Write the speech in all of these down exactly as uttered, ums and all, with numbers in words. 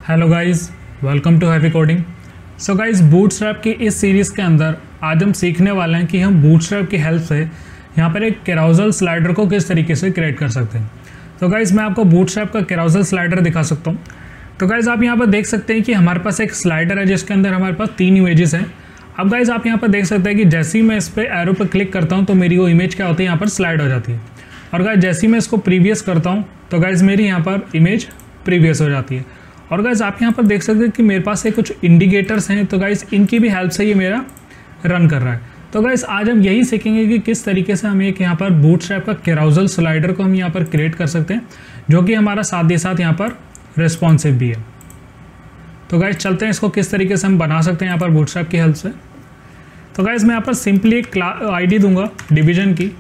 Hello guys, welcome to heavy coding. So guys, Bootstrap की इस series के अंदर आज हम सीखने वाले हैं कि हम बूटस्ट्रैप की हेल्प से यहाँ पर एक कैराउजल स्लाइडर को किस तरीके से क्रिएट कर सकते हैं। तो गाइस, मैं आपको बूटस्ट्रैप का कैराउजल स्लाइडर दिखा सकता हूँ। तो गाइस, आप यहाँ पर देख सकते हैं कि हमारे पास एक स्लाइडर है जिसके अंदर हमारे पास तीन इमेजेस हैं। अब गाइस, आप यहाँ पर देख सकते हैं कि जैसे ही मैं इस पर एरो पर क्लिक करता हूँ तो मेरी वो इमेज क्या होती है, यहाँ पर स्लाइड हो जाती है। और गाइस, जैसे ही मैं इसको प्रीवियस करता हूँ तो गाइस मेरी यहाँ पर इमेज प्रीवियस हो जाती है। और गाइस, आप यहाँ पर देख सकते हैं कि मेरे पास एक कुछ इंडिकेटर्स हैं, तो गाइस इनकी भी हेल्प से ये मेरा रन कर रहा है। तो गाइस, आज हम यही सीखेंगे कि किस तरीके से हम एक यहाँ पर बूटस्ट्रैप का कैराउजल स्लाइडर को हम यहाँ पर क्रिएट कर सकते हैं, जो कि हमारा साथ ही साथ यहाँ पर रिस्पॉन्सिव भी है। तो गाइस, चलते हैं इसको किस तरीके से हम बना सकते हैं यहाँ पर बूटस्ट्रैप की हेल्प से। तो गाइस, मैं यहाँ पर सिंपली एक आई डी दूंगा डिवीजन की,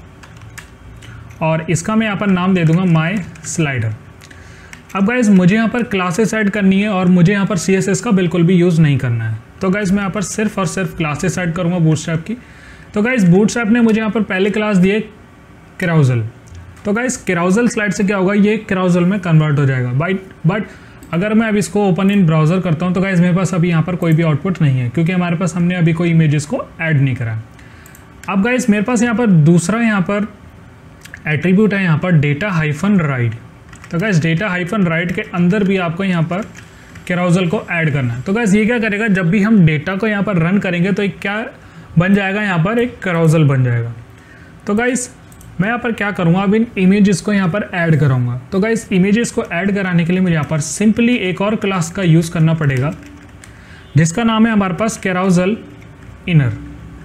और इसका मैं यहाँ पर नाम दे दूंगा माई स्लाइडर। अब गाइस, मुझे यहाँ पर क्लासेस ऐड करनी है और मुझे यहाँ पर सी एस एस का बिल्कुल भी यूज़ नहीं करना है। तो गाइस, मैं यहाँ पर सिर्फ और सिर्फ क्लासेस ऐड करूँगा बूटस्ट्रैप की। तो गाइस, बूटस्ट्रैप ने मुझे यहाँ पर पहले क्लास दी है कैराउजल। तो गाइस, कैराउजल स्लाइड से क्या होगा, ये कैराउजल में कन्वर्ट हो जाएगा। बट बट अगर मैं अब इसको ओपन इन ब्राउज़र करता हूँ तो गाइस मेरे पास अभी यहाँ पर कोई भी आउटपुट नहीं है, क्योंकि हमारे पास हमने अभी कोई इमेजेस को ऐड नहीं करा। अब गाइस, मेरे पास यहाँ पर दूसरा यहाँ पर एट्रीब्यूट है यहाँ पर डेटा हाइफन राइट। तो गाइस, डेटा हाइफन राइट के अंदर भी आपको यहाँ पर कैराउजल को ऐड करना है। तो गाइस, ये क्या करेगा, जब भी हम डेटा को यहाँ पर रन करेंगे तो एक क्या बन जाएगा, यहाँ पर एक कैराउजल बन जाएगा। तो गाइस, मैं यहाँ पर क्या करूँगा, अब इन इमेजेस को यहाँ पर ऐड करूँगा। तो गाइस, इमेजेस को ऐड कराने के लिए मुझे यहाँ पर सिंपली एक और क्लास का यूज़ करना पड़ेगा, जिसका नाम है हमारे पास कैराउजल इनर।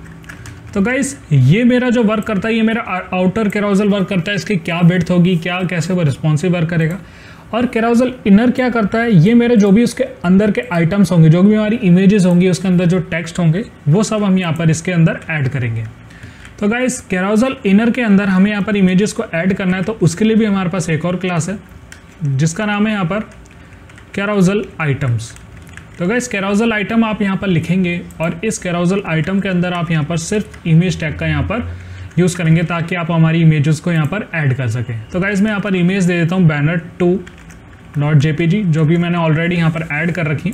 तो गाइस, ये मेरा जो वर्क करता है, ये मेरा आउटर कैराउजल वर्क करता है। इसकी क्या विड्थ होगी, क्या कैसे वो रिस्पॉन्सिव वर्क करेगा। और कैराउजल इनर क्या करता है, ये मेरे जो भी उसके अंदर के आइटम्स होंगे, जो भी हमारी इमेजेस होंगी, उसके अंदर जो टेक्स्ट होंगे, वो सब हम यहाँ पर इसके अंदर ऐड करेंगे। तो गाइस, कैराउजल इनर के अंदर हमें यहाँ पर इमेजेस को ऐड करना है, तो उसके लिए भी हमारे पास एक और क्लास है जिसका नाम है यहाँ पर कैराउजल आइटम्स। तो गाइस, कैराउजल आइटम आप यहाँ पर लिखेंगे और इस कैराउजल आइटम के अंदर आप यहाँ पर सिर्फ इमेज टैग का यहाँ पर यूज़ करेंगे, ताकि आप हमारी इमेजेस को यहाँ पर ऐड कर सकें। तो गाइस, मैं यहाँ पर इमेज दे देता हूँ banner two dot J P G, जो भी मैंने ऑलरेडी यहाँ पर ऐड कर रखी।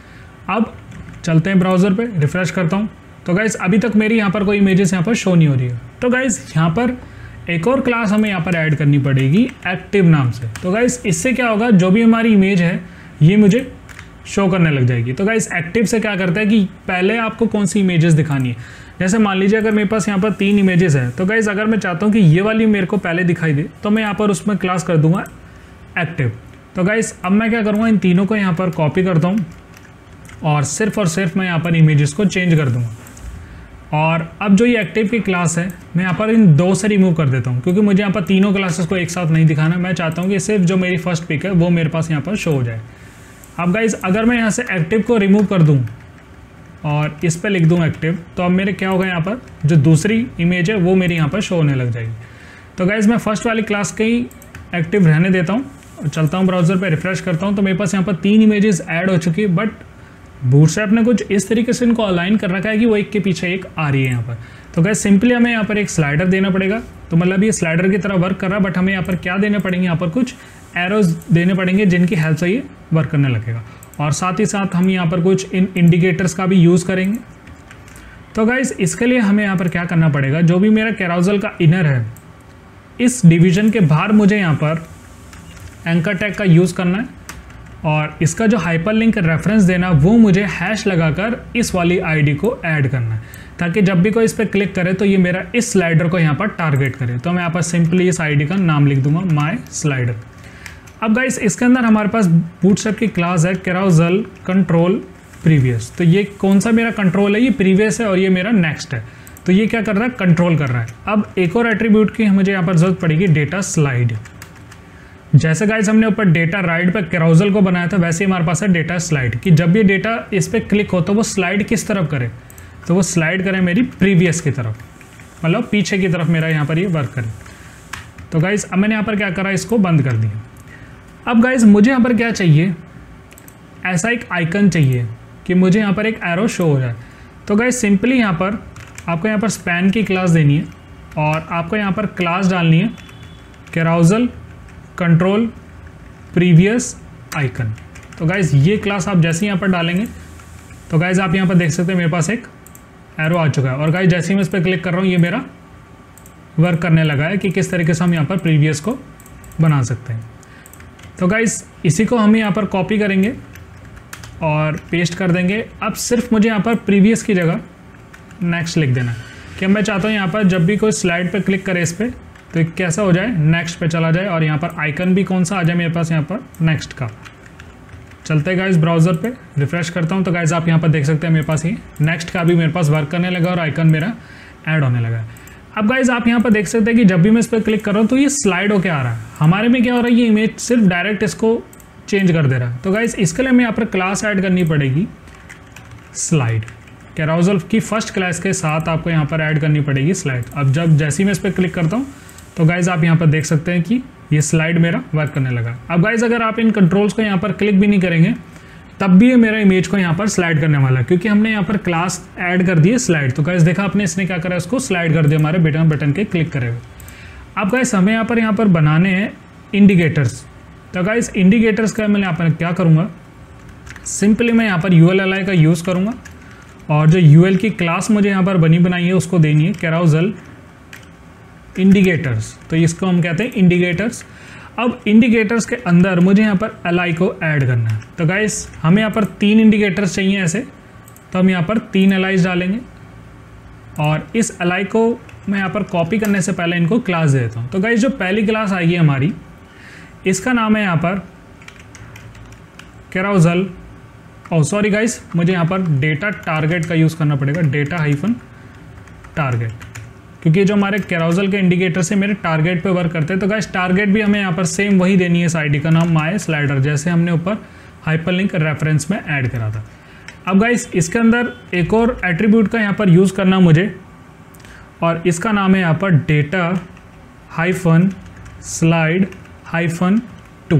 अब चलते हैं ब्राउज़र पे, रिफ्रेश करता हूँ। तो गाइस, अभी तक मेरी यहाँ पर कोई इमेजेस यहाँ पर शो नहीं हो रही है। तो गाइस, यहाँ पर एक और क्लास हमें यहाँ पर ऐड करनी पड़ेगी एक्टिव नाम से। तो गाइस, इससे क्या होगा, जो भी हमारी इमेज है ये मुझे शो करने लग जाएगी। तो गाइस, एक्टिव से क्या करता है कि पहले आपको कौन सी इमेजेस दिखानी है। जैसे मान लीजिए अगर मेरे पास यहाँ पर तीन इमेजेस है, तो गाइस अगर मैं चाहता हूँ कि ये वाली मेरे को पहले दिखाई दे, तो मैं यहाँ पर उसमें क्लास कर दूंगा एक्टिव। तो गाइस, अब मैं क्या करूँगा, इन तीनों को यहाँ पर कॉपी करता हूँ और सिर्फ और सिर्फ मैं यहाँ पर इमेजेस को चेंज कर दूँगा। और अब जो ये एक्टिव की क्लास है, मैं यहाँ पर इन दो से रिमूव कर देता हूँ, क्योंकि मुझे यहाँ पर तीनों क्लासेस को एक साथ नहीं दिखाना। मैं चाहता हूँ कि सिर्फ जो मेरी फर्स्ट पिक है वो मेरे पास यहाँ पर शो हो जाए। अब गाइस, अगर मैं यहाँ से एक्टिव को रिमूव कर दूँ और इस पर लिख दूँ एक्टिव, तो अब मेरे क्या होगा, यहाँ पर जो दूसरी इमेज है वो मेरी यहाँ पर शो होने लग जाएगी। तो गाइस, मैं फर्स्ट वाली क्लास के ही एक्टिव रहने देता हूँ और चलता हूँ ब्राउज़र पे, रिफ्रेश करता हूँ। तो मेरे पास यहाँ पर तीन इमेजेस ऐड हो चुकी है, बट बूटस्ट्रैप ने कुछ इस तरीके से इनको अलाइन कर रखा है कि वो एक के पीछे एक आ रही है यहाँ पर। तो गाइस, सिंपली हमें यहाँ पर एक स्लाइडर देना पड़ेगा। तो मतलब ये स्लाइडर की तरह वर्क कर रहा है, बट हमें यहाँ पर क्या देने पड़ेंगे, यहाँ पर कुछ एरोज देने पड़ेंगे जिनकी हेल्प से ये वर्क करने लगेगा। और साथ ही साथ हम यहाँ पर कुछ इन इंडिकेटर्स का भी यूज़ करेंगे। तो गाइस, इसके लिए हमें यहाँ पर क्या करना पड़ेगा, जो भी मेरा कैराउजल का इनर है, इस डिवीजन के बाहर मुझे यहाँ पर एंकर टैग का यूज़ करना है, और इसका जो हाइपरलिंक रेफरेंस देना वो मुझे हैश लगाकर इस वाली आईडी को ऐड करना है, ताकि जब भी कोई इस पर क्लिक करे तो ये मेरा इस स्लाइडर को यहाँ पर टारगेट करे। तो मैं यहाँ पर सिंपली इस आईडी का नाम लिख दूंगा माई स्लाइडर। अब गाइस, इसके अंदर हमारे पास बूटस्ट्रैप की क्लास है कैराउजल कंट्रोल प्रीवियस। तो ये कौन सा मेरा कंट्रोल है, ये प्रीवियस है और ये मेरा नेक्स्ट है। तो ये क्या कर रहा है, कंट्रोल कर रहा है। अब एक और एट्रीब्यूट की मुझे यहाँ पर जरूरत पड़ेगी, डेटा स्लाइड। जैसे गाइस हमने ऊपर डेटा राइट पे कैराउजल को बनाया था, वैसे ही हमारे पास है डेटा स्लाइड, कि जब ये डेटा इस पर क्लिक हो तो वो स्लाइड किस तरफ करे, तो वो स्लाइड करे मेरी प्रीवियस की तरफ, मतलब पीछे की तरफ मेरा यहाँ पर ये वर्क करे। तो गाइस, अब मैंने यहाँ पर क्या करा, इसको बंद कर दिया। अब गाइस, मुझे यहाँ पर क्या चाहिए, ऐसा एक आइकन चाहिए कि मुझे यहाँ पर एक एरो शो हो जाए। तो गाइस, सिंपली यहाँ पर आपको यहाँ पर स्पैन की क्लास देनी है और आपको यहाँ पर क्लास डालनी है कैराउजल कंट्रोल प्रीवियस आइकन। तो गाइज़ ये क्लास आप जैसे ही यहाँ पर डालेंगे तो गाइज़ आप यहाँ पर देख सकते हैं मेरे पास एक एरो आ चुका है। और गाइज़ जैसे ही मैं इस पर क्लिक कर रहा हूँ ये मेरा वर्क करने लगा है कि किस तरीके से हम यहाँ पर प्रीवियस को बना सकते हैं। तो गाइज़ इसी को हम यहाँ पर कॉपी करेंगे और पेस्ट कर देंगे। अब सिर्फ मुझे यहाँ पर प्रीवियस की जगह नेक्स्ट लिख देना है कि मैं चाहता हूँ यहाँ पर जब भी कोई स्लाइड पे क्लिक करे इस पर तो एक कैसा हो जाए, नेक्स्ट पे चला जाए और यहाँ पर आइकन भी कौन सा आ जाए मेरे पास यहाँ पर नेक्स्ट का। चलते हैं गाइज़ ब्राउज़र पे, रिफ्रेश करता हूँ तो गाइज़ आप यहाँ पर देख सकते हैं मेरे पास ये नेक्स्ट का भी मेरे पास वर्क करने लगा और आइकन मेरा ऐड होने लगा है। अब गाइज़ आप यहाँ पर देख सकते हैं कि जब भी मैं इस पर क्लिक कर रहा हूँ तो ये स्लाइड होके आ रहा है। हमारे में क्या हो रहा है, ये इमेज सिर्फ डायरेक्ट इसको चेंज कर दे रहा है। तो गाइज़ इसके लिए हमें यहाँ पर क्लास ऐड करनी पड़ेगी स्लाइड। कैराउजल की फर्स्ट क्लास के साथ आपको यहाँ पर ऐड करनी पड़ेगी स्लाइड। अब जब जैसे ही मैं इस पर क्लिक करता हूँ तो गाइज़ आप यहाँ पर देख सकते हैं कि ये स्लाइड मेरा वर्क करने लगा। अब गाइज़ अगर आप इन कंट्रोल्स को यहाँ पर क्लिक भी नहीं करेंगे तब भी ये मेरा इमेज को यहाँ पर स्लाइड करने वाला है, क्योंकि हमने यहाँ पर क्लास ऐड कर दी है स्लाइड। तो गाइज़ देखा आपने इसने क्या करा, इसको स्लाइड कर दिया हमारे बटन बटन के क्लिक करे हुए। अब गाइज़ हमें यहाँ पर यहाँ पर बनाने हैं इंडिकेटर्स। तो गाइज़ इंडिकेटर्स का मैं यहाँ पर क्या करूँगा, सिंपली मैं यहाँ पर यू एल एल आई का यूज़ करूँगा और जो यू एल की क्लास मुझे यहाँ पर बनी बनाई है उसको देनी है कैराउजल इंडिकेटर्स। तो इसको हम कहते हैं इंडिकेटर्स। अब इंडिकेटर्स के अंदर मुझे यहाँ पर एल आई को ऐड करना है। तो गाइस हमें यहाँ पर तीन इंडिकेटर्स चाहिए ऐसे, तो हम यहाँ पर तीन एल आईज डालेंगे और इस एल आई को मैं यहाँ पर कॉपी करने से पहले इनको क्लास दे देता हूँ। तो गाइस जो पहली क्लास आएगी हमारी इसका नाम है यहाँ पर कैराउजल, ओ सॉरी गाइस मुझे यहाँ पर डेटा टारगेट का यूज़ करना पड़ेगा, डेटा हाइफन टारगेट, क्योंकि जो हमारे कैराउजल के इंडिकेटर से मेरे टारगेट पे वर्क करते हैं। तो गाइस टारगेट भी हमें यहाँ पर सेम वही देनी है, इस आईडी का नाम माय स्लाइडर, जैसे हमने ऊपर हाइपरलिंक रेफरेंस में ऐड करा था। अब गाइस इसके अंदर एक और एट्रीब्यूट का यहाँ पर यूज़ करना मुझे, और इसका नाम है यहाँ पर data hyphen slide hyphen two.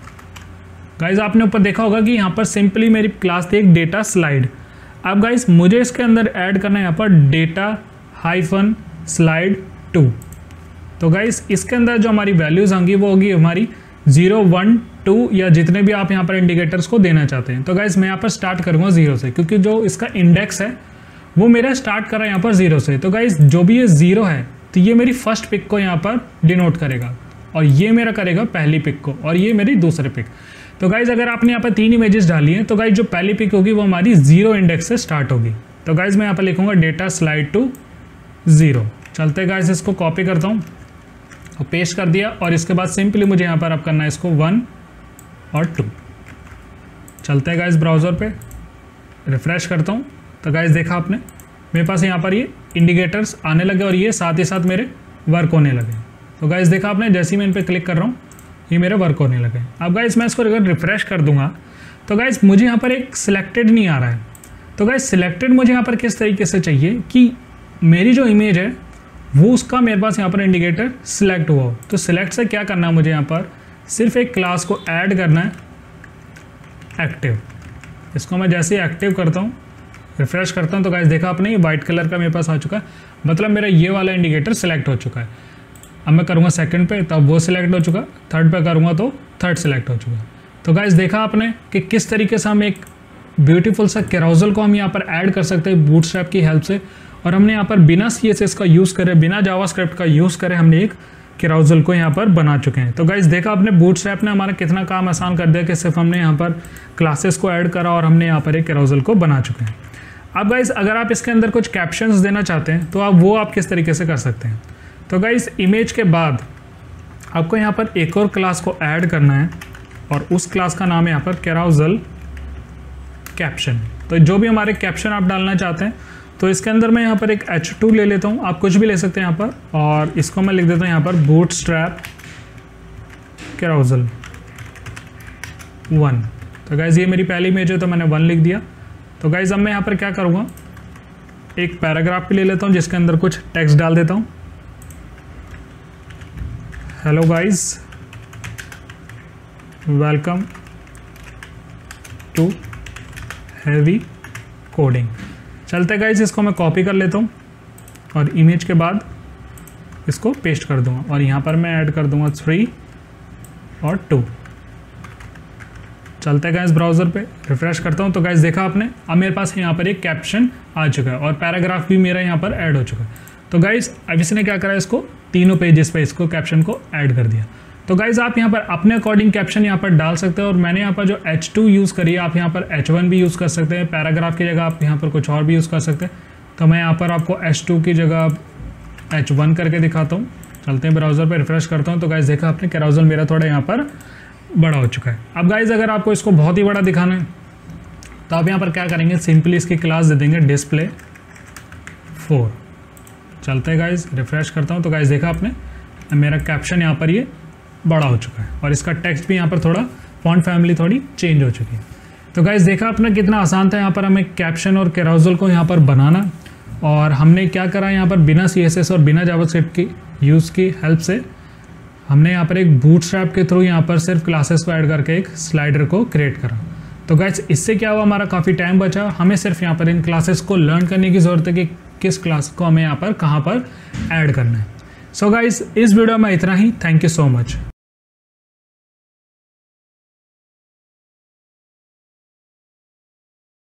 Guys आपने ऊपर देखा होगा कि यहाँ पर सिंपली मेरी क्लास थी एक डेटा स्लाइड। अब गाइस मुझे इसके अंदर ऐड करना है यहाँ पर डेटा हाइफन स्लाइड टू। तो गाइस इसके अंदर जो हमारी वैल्यूज़ होंगी वो होगी हमारी जीरो वन टू या जितने भी आप यहाँ पर इंडिकेटर्स को देना चाहते हैं। तो गाइस मैं यहाँ पर स्टार्ट करूँगा जीरो से, क्योंकि जो इसका इंडेक्स है वो मेरा स्टार्ट कर रहा है यहाँ पर जीरो से। तो गाइस जो भी ये जीरो है तो ये मेरी फर्स्ट पिक को यहाँ पर डिनोट करेगा और ये मेरा करेगा पहली पिक को और ये मेरी दूसरी पिक। तो गाइज अगर आपने यहाँ पर तीन इमेजेस डाली हैं तो गाइज जो पहली पिक होगी वो हमारी जीरो इंडेक्स से स्टार्ट होगी। तो गाइज मैं यहाँ पर लिखूँगा डेटा स्लाइड टू ज़ीरो। चलते गाइज इसको कॉपी करता हूँ और पेस्ट कर दिया, और इसके बाद सिंपली मुझे यहाँ पर अब करना है इसको वन और टू। चलते हैं गाइज ब्राउज़र पे, रिफ़्रेश करता हूँ तो गाइज देखा आपने मेरे पास यहाँ पर ये इंडिकेटर्स आने लगे और ये साथ ही साथ मेरे वर्क होने लगे। तो गाइज देखा आपने जैसे ही मैं इन पर क्लिक कर रहा हूँ ये मेरे वर्क होने लगे। अब गाइज मैं इसको अगर रिफ़्रेश कर दूंगा तो गाइज मुझे यहाँ पर एक सिलेक्टेड नहीं आ रहा है। तो गाइज सिलेक्टेड मुझे यहाँ पर किस तरीके से चाहिए कि मेरी जो इमेज है वो उसका मेरे पास यहाँ पर इंडिकेटर सिलेक्ट हुआ हो। तो सिलेक्ट से क्या करना है मुझे यहाँ पर सिर्फ एक क्लास को ऐड करना है एक्टिव। इसको मैं जैसे ही एक्टिव करता हूँ रिफ़्रेश करता हूँ तो गाइज देखा आपने ये वाइट कलर का मेरे पास आ चुका है, मतलब मेरा ये वाला इंडिकेटर सिलेक्ट हो चुका है। अब मैं करूँगा सेकंड पे तब वो सिलेक्ट हो चुका, थर्ड पे करूँगा तो थर्ड सिलेक्ट हो चुका। तो गाइस देखा आपने कि किस तरीके से हम एक ब्यूटीफुल सा कैराउजल को हम यहाँ पर ऐड कर सकते हैं बूटस्ट्रैप की हेल्प से। और हमने यहाँ पर बिना सी एस एस का यूज़ करे, बिना जावास्क्रिप्ट का यूज़ करे हमने एक कैराउजल को यहाँ पर बना चुके हैं। तो गाइस देखा आपने बूटस्ट्रैप ने हमारा कितना काम आसान कर दिया कि सिर्फ हमने यहाँ पर क्लासेस को ऐड करा और हमने यहाँ पर एक कैराउजल को बना चुके हैं। अब गाइस अगर आप इसके अंदर कुछ कैप्शंस देना चाहते हैं तो आप वो आप किस तरीके से कर सकते हैं। तो गाइस इमेज के बाद आपको यहाँ पर एक और क्लास को ऐड करना है और उस क्लास का नाम है यहाँ पर कैराउजल कैप्शन। तो जो भी हमारे कैप्शन आप डालना चाहते हैं तो इसके अंदर मैं यहाँ पर एक एच टू ले लेता हूँ, आप कुछ भी ले सकते हैं यहाँ पर, और इसको मैं लिख देता हूँ यहाँ पर बूटस्ट्रैप कैराउजल वन। तो गाइस ये मेरी पहली इमेज है तो मैंने वन लिख दिया। तो गाइस अब मैं यहाँ पर क्या करूँगा एक पैराग्राफ भी ले लेता हूँ जिसके अंदर कुछ टेक्स्ट डाल देता हूँ। Hello guys, welcome to heavy coding. चलते गाइस इसको मैं कॉपी कर लेता हूँ और इमेज के बाद इसको पेस्ट कर दूंगा और यहाँ पर मैं ऐड कर दूंगा थ्री और टू। चलते हैं गाइस ब्राउज़र पे, रिफ्रेश करता हूँ तो गाइस देखा आपने, अब मेरे पास यहाँ पर एक कैप्शन आ चुका है और पैराग्राफ भी मेरा यहाँ पर ऐड हो चुका है। तो गाइस अब इसने क्या करा, इसको तीनों पेजेस पे इसको कैप्शन को ऐड कर दिया। तो गाइस आप यहाँ पर अपने अकॉर्डिंग कैप्शन यहाँ पर डाल सकते हैं और मैंने यहाँ पर जो एच टू यूज़ करी है, आप यहाँ पर एच वन भी यूज़ कर सकते हैं। पैराग्राफ की जगह आप यहाँ पर कुछ और भी यूज़ कर सकते हैं। तो मैं यहाँ पर आपको एच टू की जगह एच वन करके दिखाता हूँ। चलते हैं ब्राउज़र पे, रिफ्रेश करता हूँ तो गाइस देखा आपने कैरोसेल मेरा थोड़ा यहाँ पर बड़ा हो चुका है। अब गाइस अगर आपको इसको बहुत ही बड़ा दिखाना है तो आप यहाँ पर क्या करेंगे, सिंपली इसकी क्लास दे देंगे डिस्प्ले फोर। चलते हैं गाइस, रिफ्रेश करता हूँ तो गाइस देखा आपने मेरा कैप्शन यहाँ पर ये बड़ा हो चुका है और इसका टेक्स्ट भी यहाँ पर थोड़ा फॉन्ट फैमिली थोड़ी चेंज हो चुकी है। तो गाइस देखा आपने कितना आसान था यहाँ पर हमें कैप्शन और कैरोसेल को यहाँ पर बनाना। और हमने क्या करा यहाँ पर, बिना सी एस एस और बिना जावास्क्रिप्ट की यूज़ की हेल्प से हमने यहाँ पर एक बूटस्ट्रैप के थ्रू यहाँ पर सिर्फ क्लासेस को ऐड करके एक स्लाइडर को क्रिएट करा। तो गाइस इससे क्या हुआ, हमारा काफ़ी टाइम बचा। हमें सिर्फ यहाँ पर इन क्लासेस को लर्न करने की ज़रूरत है कि किस क्लास को हमें यहाँ पर कहाँ पर ऐड करना है। सो गाइस इस वीडियो में इतना ही। Thank you so much.